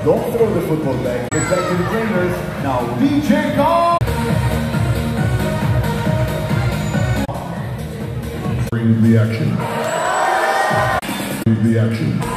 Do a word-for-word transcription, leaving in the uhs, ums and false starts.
Don't throw the football back. Get back to the trainers. Now D J Kong! Bring the action. Bring the action.